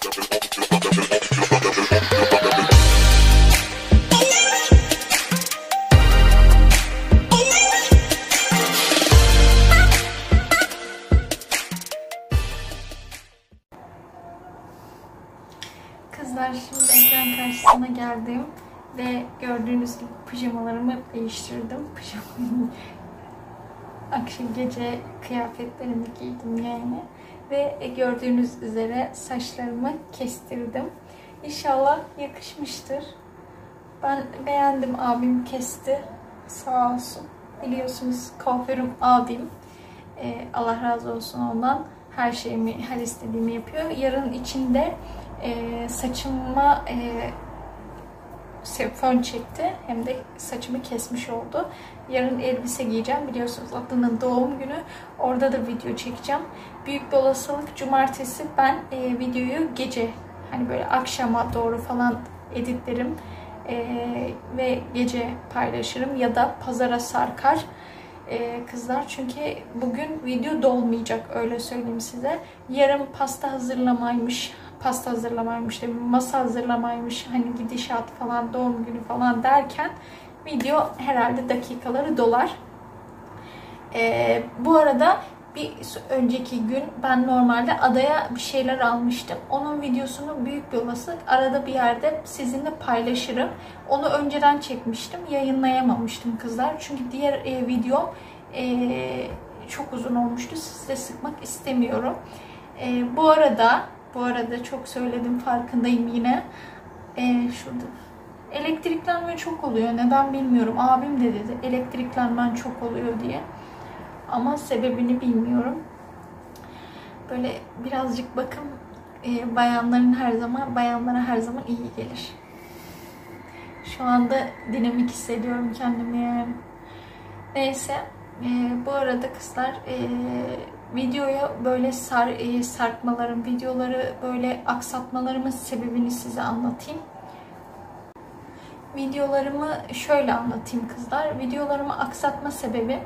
Kızlar, şimdi ekran karşısına geldim ve gördüğünüz gibi pijamalarımı değiştirdim. Akşam gece kıyafetlerimi giydim yani. Ve gördüğünüz üzere saçlarımı kestirdim. İnşallah yakışmıştır. Ben beğendim, abim kesti. Sağ olsun. Biliyorsunuz kuaförüm abim. Allah razı olsun ondan. Her şeyimi, her istediğimi yapıyor. Yarın içinde saçıma fön çekti. Hem de saçımı kesmiş oldu. Yarın elbise giyeceğim. Biliyorsunuz Adnan'ın doğum günü. Orada da video çekeceğim. Büyük bir olasılık cumartesi ben videoyu gece, hani böyle akşama doğru falan editlerim. Ve gece paylaşırım ya da pazara sarkar. Kızlar, çünkü bugün video dolmayacak, öyle söyleyeyim size. Yarın pasta hazırlamaymış, masa hazırlamaymış, hani gidişat falan, doğum günü falan derken video herhalde dakikaları dolar. Bu arada bir önceki gün ben normalde adaya bir şeyler almıştım. Onun videosunu büyük bir olasılık arada bir yerde sizinle paylaşırım. Onu önceden çekmiştim. Yayınlayamamıştım kızlar. Çünkü diğer videom çok uzun olmuştu. Sizi de sıkmak istemiyorum. Bu arada çok söyledim, farkındayım yine. Şurada elektriklenme çok oluyor. Neden bilmiyorum. Abim de dedi elektriklenmen çok oluyor diye. Ama sebebini bilmiyorum. Böyle birazcık bakım bayanlara her zaman iyi gelir. Şu anda dinamik hissediyorum kendimi yani. Neyse. Bu arada kızlar, videoya böyle sarkmalarım, videoları böyle aksatmalarımın sebebini size anlatayım. Videolarımı şöyle anlatayım kızlar. Videolarımı aksatma sebebi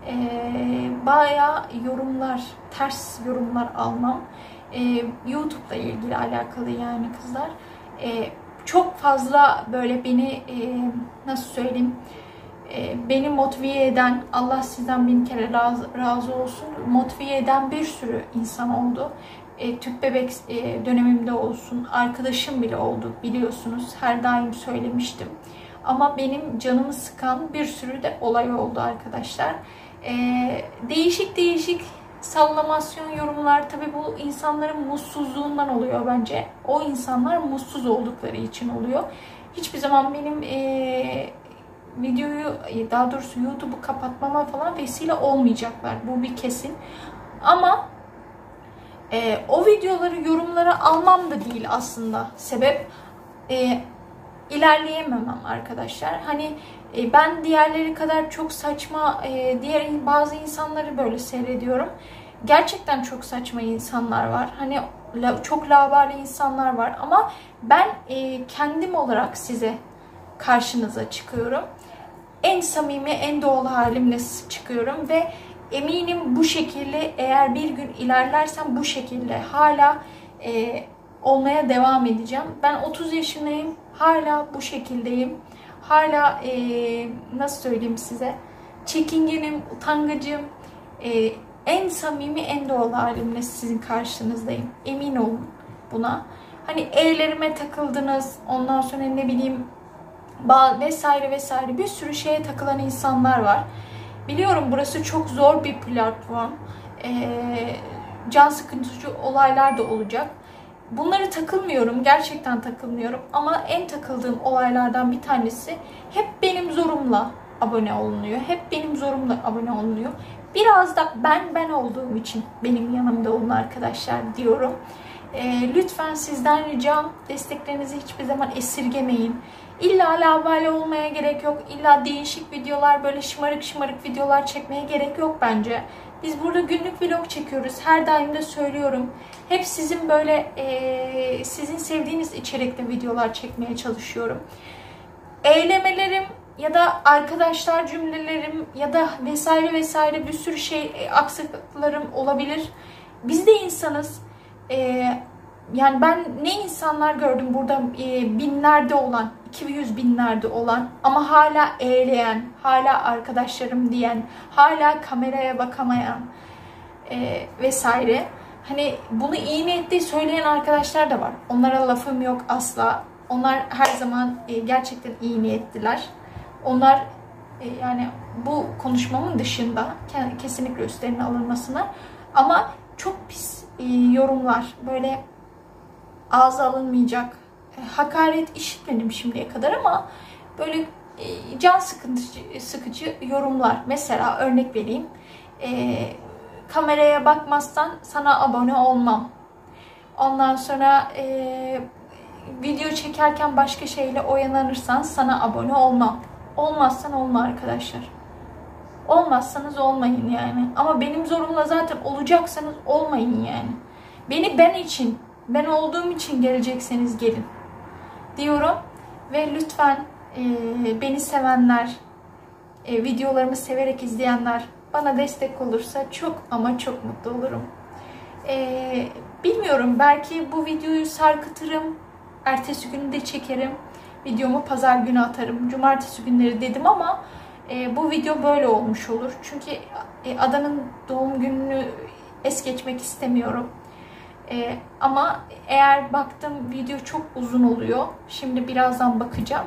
bayağı yorumlar, ters yorumlar almam. YouTube'la ilgili alakalı yani kızlar. Çok fazla böyle beni nasıl söyleyeyim, beni motive eden, Allah sizden bin kere razı olsun, motive eden bir sürü insan oldu. Tüp bebek dönemimde olsun, arkadaşım bile oldu, biliyorsunuz, her daim söylemiştim. Ama benim canımı sıkan bir sürü de olay oldu arkadaşlar. Değişik sallamasyon yorumlar, tabii bu insanların mutsuzluğundan oluyor bence. O insanlar mutsuz oldukları için oluyor. Hiçbir zaman benim videoyu, daha doğrusu YouTube'u kapatmama falan vesile olmayacaklar. Bu bir kesin. Ama o videoları, yorumları almam da değil aslında. Sebep ilerleyememem arkadaşlar. Hani ben diğerleri kadar çok saçma, diğer bazı insanları böyle seyrediyorum. Gerçekten çok saçma insanlar var. Hani çok laubali insanlar var. Ama ben kendim olarak size karşınıza çıkıyorum. En samimi, en doğal halimle çıkıyorum ve eminim bu şekilde, eğer bir gün ilerlersem bu şekilde hala olmaya devam edeceğim. Ben 30 yaşındayım. Hala bu şekildeyim. Hala nasıl söyleyeyim size, çekingenim, utangacım. En samimi, en doğal halimle sizin karşınızdayım. Emin olun buna. Hani evlerime takıldınız, ondan sonra ne bileyim vesaire bir sürü şeye takılan insanlar var. Biliyorum burası çok zor bir platform. Can sıkıntıcı olaylar da olacak. Bunları takılmıyorum. Gerçekten takılmıyorum. Ama en takıldığım olaylardan bir tanesi, hep benim zorumla abone olunuyor. Hep benim zorumla abone olunuyor. Biraz da ben olduğum için benim yanımda olun arkadaşlar diyorum. Lütfen sizden ricam, desteklerinizi hiçbir zaman esirgemeyin. İlla labale olmaya gerek yok. İlla değişik videolar, böyle şımarık videolar çekmeye gerek yok bence. Biz burada günlük vlog çekiyoruz. Her daim de söylüyorum. Hep sizin böyle sizin sevdiğiniz içerikte videolar çekmeye çalışıyorum. Eylemelerim ya da arkadaşlar cümlelerim ya da vesaire bir sürü şey, aksaklıklarım olabilir. Biz de insanız. Yani ben ne insanlar gördüm burada, binlerde olan, 200 binlerde olan ama hala eğleyen, hala arkadaşlarım diyen, hala kameraya bakamayan vesaire. Hani bunu iyi niyetli söyleyen arkadaşlar da var. Onlara lafım yok asla. Onlar her zaman gerçekten iyi niyetliler. Onlar yani bu konuşmamın dışında kesinlikle üstlerine alınmasına, ama çok pis yorumlar, böyle ağza alınmayacak hakaret işitmedim şimdiye kadar, ama böyle can sıkıcı yorumlar. Mesela örnek vereyim. Kameraya bakmazsan sana abone olmam. Ondan sonra video çekerken başka şeyle oyalanırsan sana abone olmam. Olmazsan olma arkadaşlar. Olmazsanız olmayın yani. Ama benim zorumla zaten olacaksanız olmayın yani. Ben için, ben olduğum için gelecekseniz gelin diyorum. Ve lütfen beni sevenler, videolarımı severek izleyenler bana destek olursa çok ama çok mutlu olurum. Bilmiyorum, belki bu videoyu sarkıtırım. Ertesi günü de çekerim. Videomu pazar günü atarım. Cumartesi günleri dedim ama bu video böyle olmuş olur. Çünkü Adan'ın doğum gününü es geçmek istemiyorum. Ama eğer baktım video çok uzun oluyor. Şimdi birazdan bakacağım.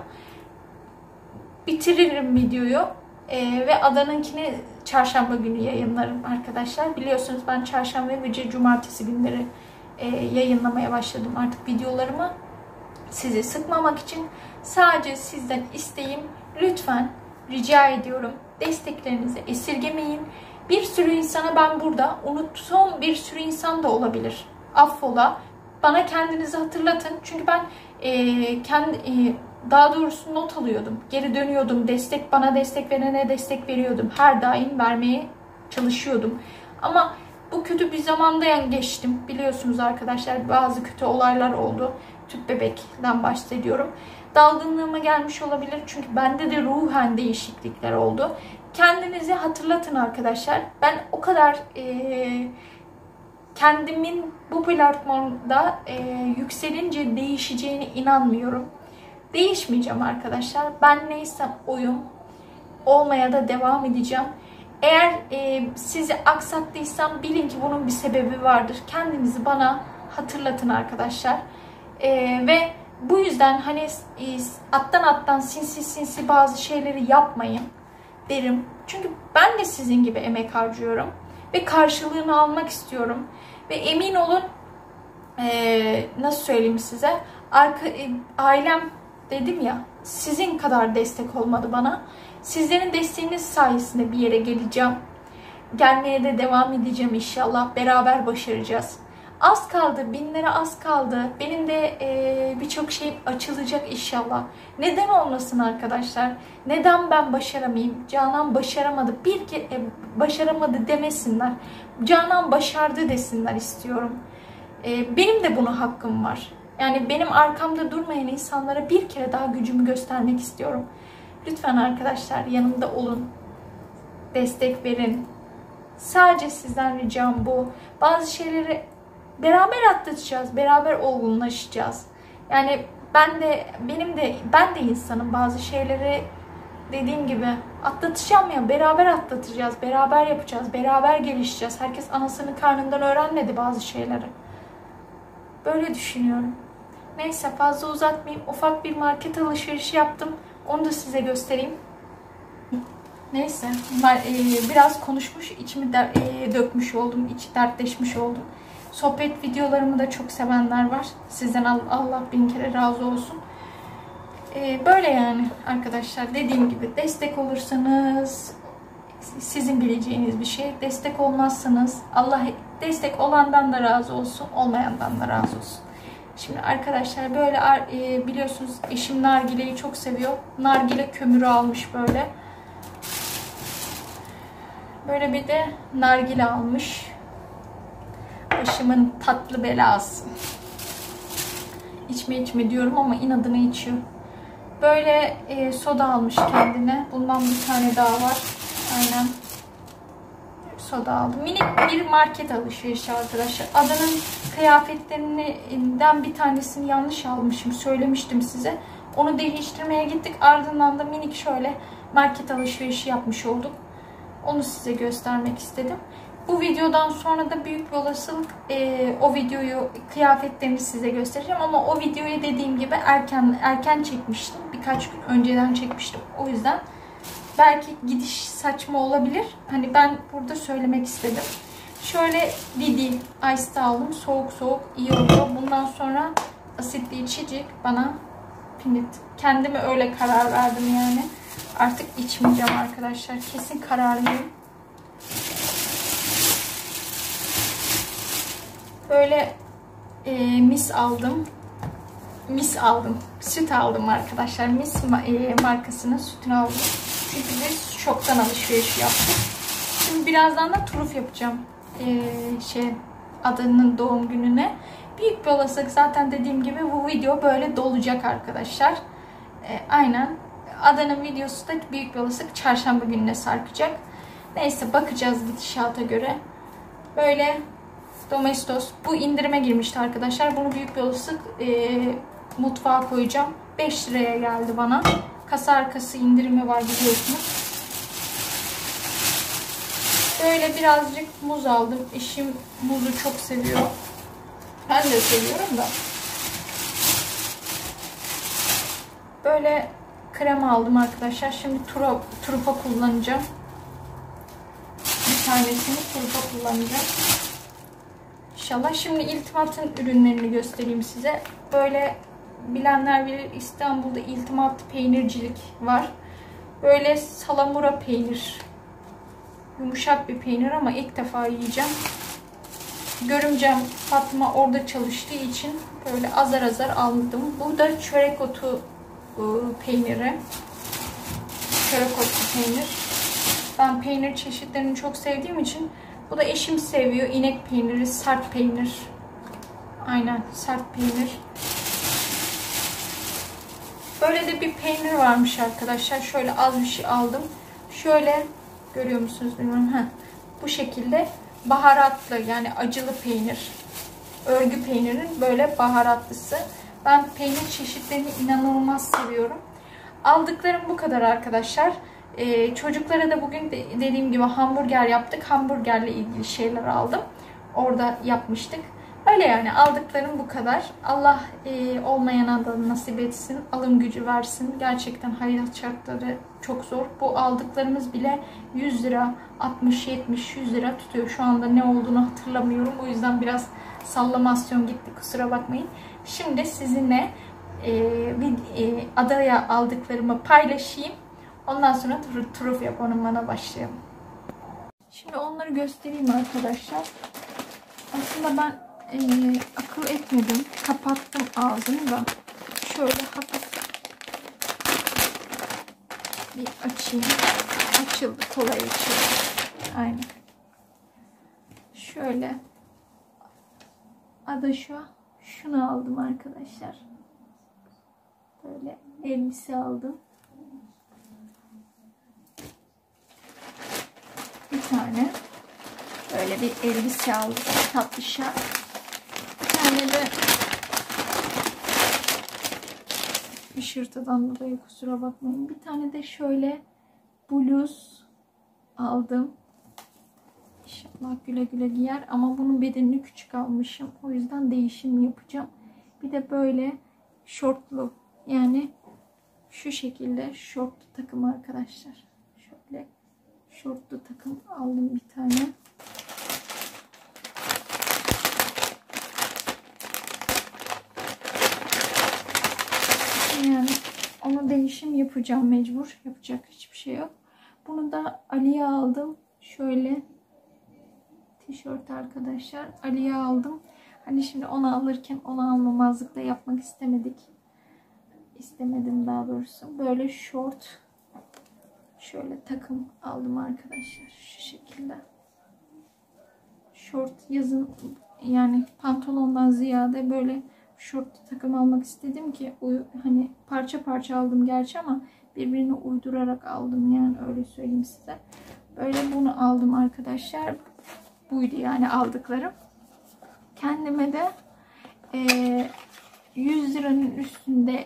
Bitiririm videoyu. Ve Adan'ınkini çarşamba günü yayınlarım arkadaşlar. Biliyorsunuz ben çarşamba ve cumartesi günleri yayınlamaya başladım artık videolarımı. Sizi sıkmamak için sadece sizden isteğim, lütfen rica ediyorum, desteklerinizi esirgemeyin. Bir sürü insana ben burada unuttuğum bir sürü insan da olabilir. Affola. Bana kendinizi hatırlatın. Çünkü ben daha doğrusu not alıyordum. Geri dönüyordum. Bana destek verene destek veriyordum. Her daim vermeye çalışıyordum. Ama bu kötü bir zamandan geçtim. Biliyorsunuz arkadaşlar, bazı kötü olaylar oldu. Tüp bebekten bahsediyorum. Dalgınlığıma gelmiş olabilir. Çünkü bende de ruhen değişiklikler oldu. Kendinizi hatırlatın arkadaşlar. Ben o kadar kendimin bu platformda yükselince değişeceğine inanmıyorum. Değişmeyeceğim arkadaşlar. Ben neysem oyum. Olmaya da devam edeceğim. Eğer sizi aksattıysam bilin ki bunun bir sebebi vardır. Kendinizi bana hatırlatın arkadaşlar. Ve bu yüzden hani alttan sinsi bazı şeyleri yapmayın derim. Çünkü ben de sizin gibi emek harcıyorum. Ve karşılığını almak istiyorum. Ve emin olun, nasıl söyleyeyim size, ailem dedim ya, sizin kadar destek olmadı bana. Sizlerin desteğiniz sayesinde bir yere geleceğim. Gelmeye de devam edeceğim inşallah. Beraber başaracağız. Az kaldı. 1000'lere az kaldı. Benim de birçok şey açılacak inşallah. Neden olmasın arkadaşlar? Neden ben başaramayayım? Canan başaramadı. Başaramadı demesinler. Canan başardı desinler istiyorum. Benim de buna hakkım var. Yani benim arkamda durmayan insanlara bir kere daha gücümü göstermek istiyorum. Lütfen arkadaşlar yanımda olun. Destek verin. Sadece sizden ricam bu. Bazı şeyleri beraber atlatacağız. Beraber olgunlaşacağız. Yani ben de insanım. Bazı şeyleri dediğim gibi atlatacağım ya. Beraber atlatacağız. Beraber yapacağız. Beraber gelişeceğiz. Herkes anasının karnından öğrenmedi bazı şeyleri. Böyle düşünüyorum. Neyse, fazla uzatmayayım. Ufak bir market alışverişi yaptım. Onu da size göstereyim. Neyse, biraz konuşmuş, içimi dökmüş oldum, dertleşmiş oldum. Sohbet videolarımı da çok sevenler var. Sizden Allah bin kere razı olsun. Böyle yani arkadaşlar, dediğim gibi destek olursanız sizin bileceğiniz bir şey. Destek olmazsanız Allah destek olandan da razı olsun, olmayandan da razı olsun. Şimdi arkadaşlar böyle biliyorsunuz eşim nargileyi çok seviyor. Nargile kömürü almış böyle. Böyle bir de nargile almış. Başımın tatlı belası. İçme diyorum ama inadına içiyor. Böyle soda almış kendine. Bundan bir tane daha var. Aynen. Soda aldım. Minik bir market alışverişi arkadaşlar. Adanın kıyafetlerinden bir tanesini yanlış almışım. Söylemiştim size. Onu değiştirmeye gittik. Ardından da minik şöyle market alışverişi yapmış olduk. Onu size göstermek istedim. Bu videodan sonra da büyük bir olasılık o videoyu, kıyafetlerimi size göstereceğim. Ama o videoyu dediğim gibi erken çekmiştim. Birkaç gün önceden çekmiştim. O yüzden belki gidiş saçma olabilir. Hani ben burada söylemek istedim. Şöyle Didi Ice'da aldım. Soğuk soğuk iyi oluyor. Bundan sonra asitli içecek bana pinit. Kendime öyle karar verdim yani. Artık içmeyeceğim arkadaşlar. Kesin kararlıyım. Böyle mis aldım. Süt aldım arkadaşlar. Mis markasının sütünü aldım. Çünkü biz şoktan alışveriş yaptık. Şimdi birazdan da turuf yapacağım. Adanın doğum gününe. Büyük bir olasılık zaten dediğim gibi bu video böyle dolacak arkadaşlar. Aynen. Adanın videosu da büyük bir olasılık çarşamba gününe sarkacak. Neyse bakacağız gidişata göre. Böyle Domestos. Bu indirime girmişti arkadaşlar. Bunu büyük bir olasılık mutfağa koyacağım. 5 liraya geldi bana. Kasa arkası indirimi var biliyorsunuz. Böyle birazcık muz aldım. Eşim muzu çok seviyor. Ben de seviyorum da. Böyle krem aldım arkadaşlar. Şimdi turufa kullanacağım. Bir tanesini turufa kullanacağım. İnşallah. Şimdi İltimat'ın ürünlerini göstereyim size. Böyle bilenler bilir, İstanbul'da İltimat peynircilik var. Böyle salamura peynir. Yumuşak bir peynir ama ilk defa yiyeceğim. Görümcem Fatma orada çalıştığı için böyle azar azar aldım. Bu da çörek otu peyniri. Çörek otu peynir. Ben peynir çeşitlerini çok sevdiğim için, bu da eşim seviyor. İnek peyniri, sert peynir. Aynen sert peynir. Böyle de bir peynir varmış arkadaşlar. Şöyle az bir şey aldım. Şöyle görüyor musunuz bilmiyorum. Bu şekilde baharatlı yani acılı peynir. Örgü peynirinin böyle baharatlısı. Ben peynir çeşitlerini inanılmaz seviyorum. Aldıklarım bu kadar arkadaşlar. Çocuklara da bugün dediğim gibi hamburger yaptık. Hamburgerle ilgili şeyler aldım. Orada yapmıştık. Öyle yani aldıklarım bu kadar. Allah olmayana da nasip etsin. Alım gücü versin. Gerçekten hayat şartları çok zor. Bu aldıklarımız bile 100 lira, 60, 70, 100 lira tutuyor. Şu anda ne olduğunu hatırlamıyorum. O yüzden biraz sallamasyon gitti. Kusura bakmayın. Şimdi sizinle adaya aldıklarımı paylaşayım. Ondan sonra turuf yapmaya başlayalım. Şimdi onları göstereyim arkadaşlar. Aslında ben akıl etmedim. Kapattım ağzını da. Şöyle hafif bir açayım. Açıldı. Kolay açıldı. Aynen. Şöyle. Şunu aldım arkadaşlar. Böyle elbise aldım. Bir tane böyle bir elbise aldım. Tatlışa. Bir tane de hışırtıdan dolayı kusura bakmayın. Bir tane de şöyle bluz aldım. İnşallah güle güle giyer. Ama bunun bedenini küçük almışım. O yüzden değişim yapacağım. Bir de böyle şortlu. Yani şu şekilde şortlu takım arkadaşlar. Şöyle şortlu takım aldım bir tane. Yani ona değişim yapacağım mecbur. Yapacak hiçbir şey yok. Bunu da Ali'ye aldım. Şöyle tişört arkadaşlar. Ali'ye aldım. Hani şimdi onu alırken onu almamazlık da yapmak istemedik. İstemedim daha doğrusu. Böyle şort. Şöyle takım aldım arkadaşlar. Şu şekilde. Şort yazın yani pantolondan ziyade böyle şort takım almak istedim ki hani parça parça aldım gerçi ama birbirine uydurarak aldım yani öyle söyleyeyim size. Böyle bunu aldım arkadaşlar. Buydu yani aldıklarım. Kendime de 100 liranın üstünde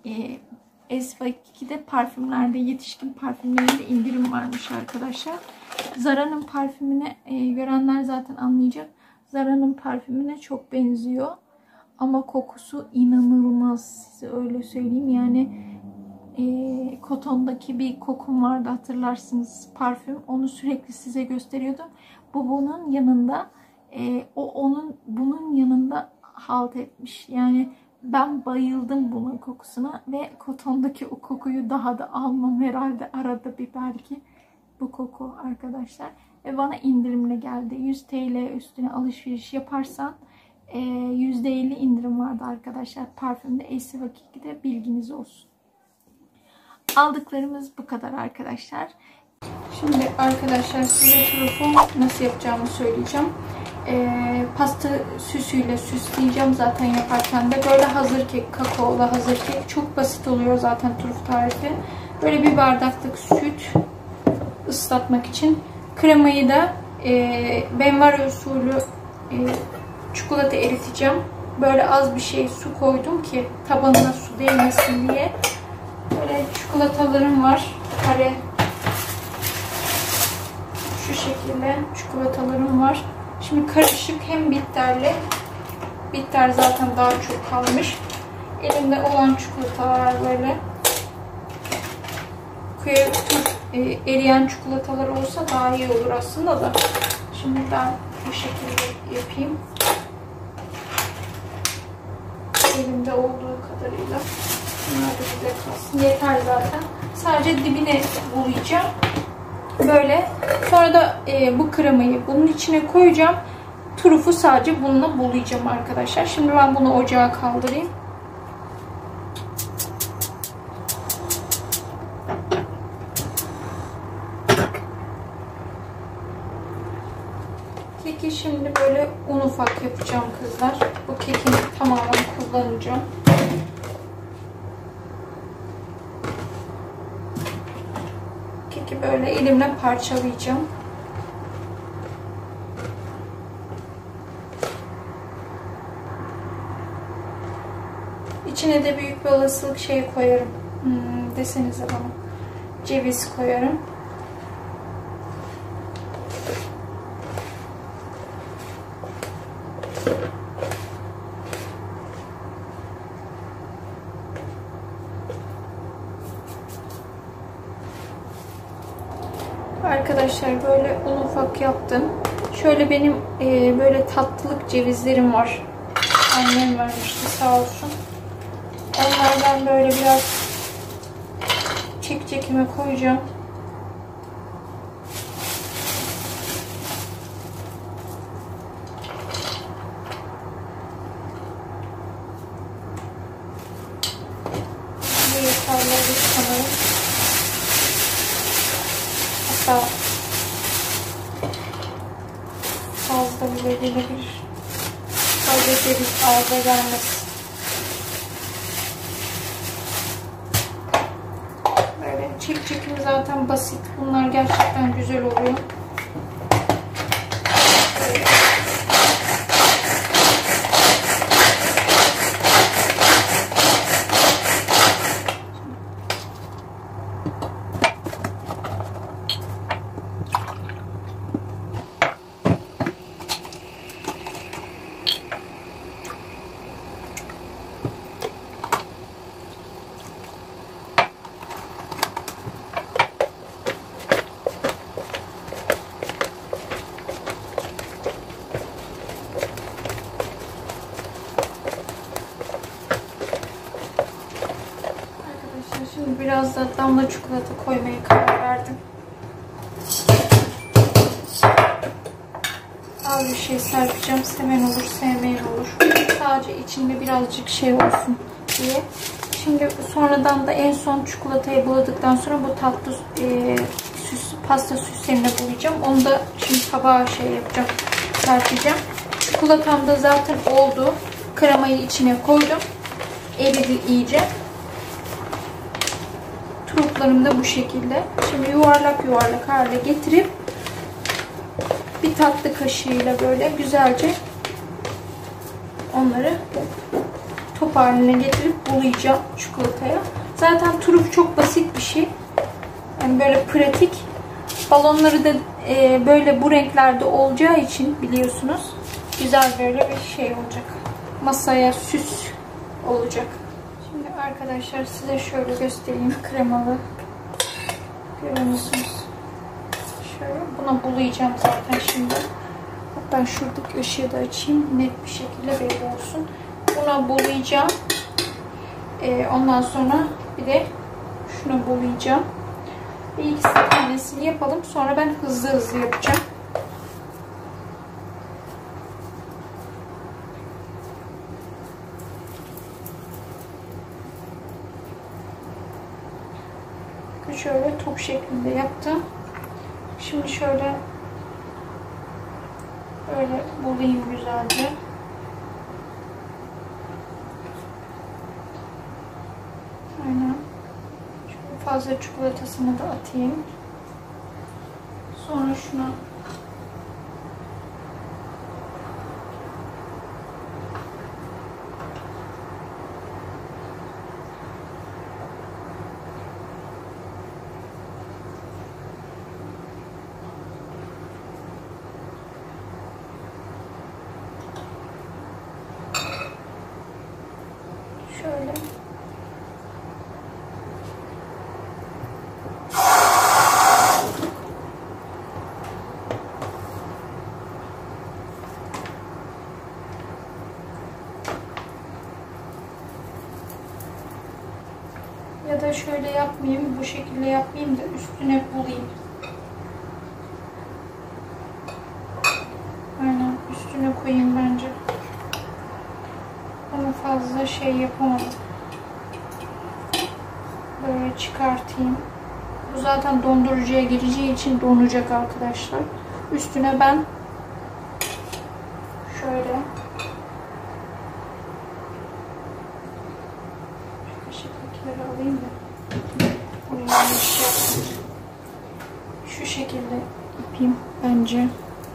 S2'de parfümlerde, yetişkin parfümlerinde indirim varmış arkadaşlar. Zara'nın parfümüne görenler zaten anlayacak. Zara'nın parfümüne çok benziyor. Ama kokusu inanılmaz. Size öyle söyleyeyim. Yani Koton'daki bir kokum vardı, hatırlarsınız, parfüm. Onu sürekli size gösteriyordum. Bu bunun yanında, bunun yanında halt etmiş. Yani ben bayıldım bunun kokusuna ve Koton'daki o kokuyu daha da almam herhalde, arada bir belki, bu koku arkadaşlar. Ve bana indirimle geldi. 100 TL üstüne alışveriş yaparsan %50 indirim vardı arkadaşlar parfümde, S2'de, bilginiz olsun. Aldıklarımız bu kadar arkadaşlar. Şimdi arkadaşlar size trufu nasıl yapacağımı söyleyeceğim. Pasta süsüyle süsleyeceğim zaten yaparken de. Böyle hazır kek, kakaolu hazır kek. Çok basit oluyor zaten truf tarifi. Böyle bir bardaklık süt ıslatmak için. Kremayı da benvar usulü çikolata eriteceğim. Böyle az bir şey su koydum ki tabanına su değmesin diye. Böyle çikolatalarım var. Kare. Şu şekilde çikolatalarım var. Şimdi karışık hem bitterli. Bitter zaten daha çok kalmış. Elimde olan çikolatalar böyle. Eriyen çikolatalar olsa daha iyi olur aslında da. Şimdi ben bu şekilde yapayım. Elimde olduğu kadarıyla. Bunlar da bize kalsın. Yeter zaten. Sadece dibine bulayacağım. Böyle. Sonra da bu kremayı bunun içine koyacağım. Trufu sadece bununla bulayacağım arkadaşlar. Şimdi ben bunu ocağa kaldırayım. Keki şimdi böyle un ufak yapacağım kızlar. Bu kekin tamamen kullanacağım. Keki böyle elimle parçalayacağım. İçine de büyük bir olasılık şey koyarım. Desenize bana. Ceviz koyarım. Arkadaşlar böyle un ufak yaptım. Şöyle benim böyle tatlılık cevizlerim var. Annem vermişti sağ olsun. Onlardan böyle biraz çekime koyacağım. Bu yeterli sanırım. Hatta fazla bile gelebilir. Fazla ceviz ağza gelmesin. Böyle çekimi zaten basit. Bunlar gerçekten güzel oluyor. Şimdi biraz da damla çikolata koymaya karar verdim. Az bir şey serpeceğim. Seven olur, sevmeyen olur. Sadece içinde birazcık şey olsun diye. Şimdi sonradan da en son çikolatayı buladıktan sonra bu tatlı pasta süslerini bulayacağım. Onu da şimdi tabağa şey yapacağım. Serpeceğim. Çikolatam da zaten oldu. Kremayı içine koydum. Eridi iyice. Truflarım da bu şekilde. Şimdi yuvarlak yuvarlak hale getirip bir tatlı kaşığıyla böyle güzelce onları top haline getirip bulayacağım çikolataya. Zaten trüf çok basit bir şey. Yani böyle pratik. Balonları da böyle bu renklerde olacağı için biliyorsunuz güzel böyle bir şey olacak. Masaya süs olacak. Şimdi arkadaşlar size şöyle göstereyim. Kremalı. Görüyor musunuz? Şöyle buna bulayacağım zaten şimdi. Hatta şuradaki ışığı da açayım. Net bir şekilde belli olsun. Buna bulayacağım. Ondan sonra bir de şunu bulayacağım. Bir iki tanesini yapalım. Sonra ben hızlı hızlı yapacağım. Şöyle top şeklinde yaptım. Şimdi şöyle böyle bulayım güzelce. Aynen. Şöyle fazla çikolatasını da atayım. Sonra şuna şöyle ya da şöyle yapmayayım, bu şekilde yapmayayım da üstüne bulayım. Aynen üstüne koyayım bence. Ama fazla şey yapamadım. Böyle çıkartayım. Bu zaten dondurucuya gireceği için donacak arkadaşlar. Üstüne ben şöyle kaşıkları alayım da bunu yanlış yaptım. Şu şekilde yapayım bence.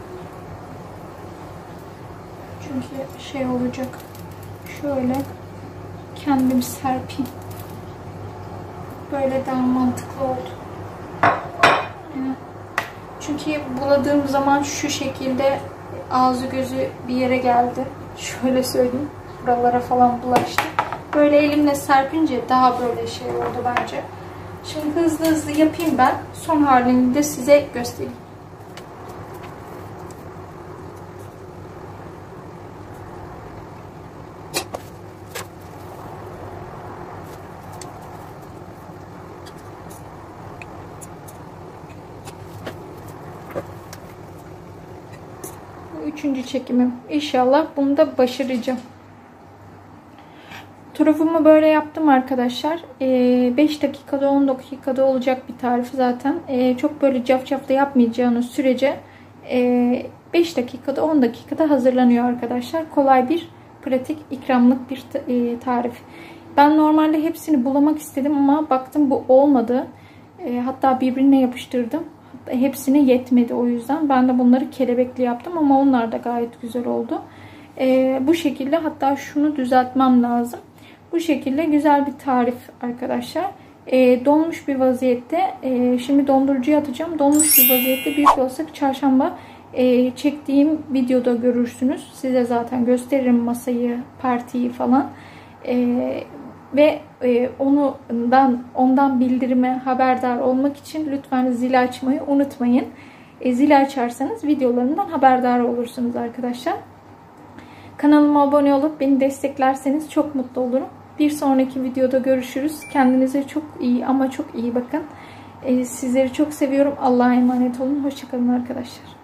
Çünkü şey olacak. Şöyle kendim serpeyim. Böyle daha mantıklı oldu. Çünkü buladığım zaman şu şekilde ağzı gözü bir yere geldi. Şöyle söyleyeyim. Buralara falan bulaştı. Böyle elimle serpince daha böyle şey oldu bence. Şimdi hızlı hızlı yapayım ben. Son halini de size göstereyim. Üçüncü çekimim. İnşallah bunu da başaracağım. Trüfümü böyle yaptım arkadaşlar. 5 dakikada 10 dakikada olacak bir tarif zaten. Çok böyle cafcaflı yapmayacağınız sürece 5 dakikada 10 dakikada hazırlanıyor arkadaşlar. Kolay bir pratik ikramlık bir tarif. Ben normalde hepsini bulamak istedim ama baktım bu olmadı. Hatta birbirine yapıştırdım. Hepsine yetmedi o yüzden. Ben de bunları kelebekli yaptım ama onlar da gayet güzel oldu. Bu şekilde, hatta şunu düzeltmem lazım. Bu şekilde güzel bir tarif arkadaşlar. Donmuş bir vaziyette. Şimdi dondurucuya atacağım. Donmuş bir vaziyette büyük olasılık çarşamba çektiğim videoda görürsünüz. Size zaten gösteririm masayı, partiyi falan. Ve ondan bildirime haberdar olmak için lütfen zili açmayı unutmayın. Zili açarsanız videolarından haberdar olursunuz arkadaşlar. Kanalıma abone olup beni desteklerseniz çok mutlu olurum. Bir sonraki videoda görüşürüz. Kendinize çok iyi ama çok iyi bakın. Sizleri çok seviyorum. Allah'a emanet olun. Hoşça kalın arkadaşlar.